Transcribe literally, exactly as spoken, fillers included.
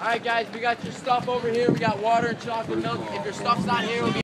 All right, guys, we got your stuff over here. We got water and chocolate milk. If your stuff's not here, we'll be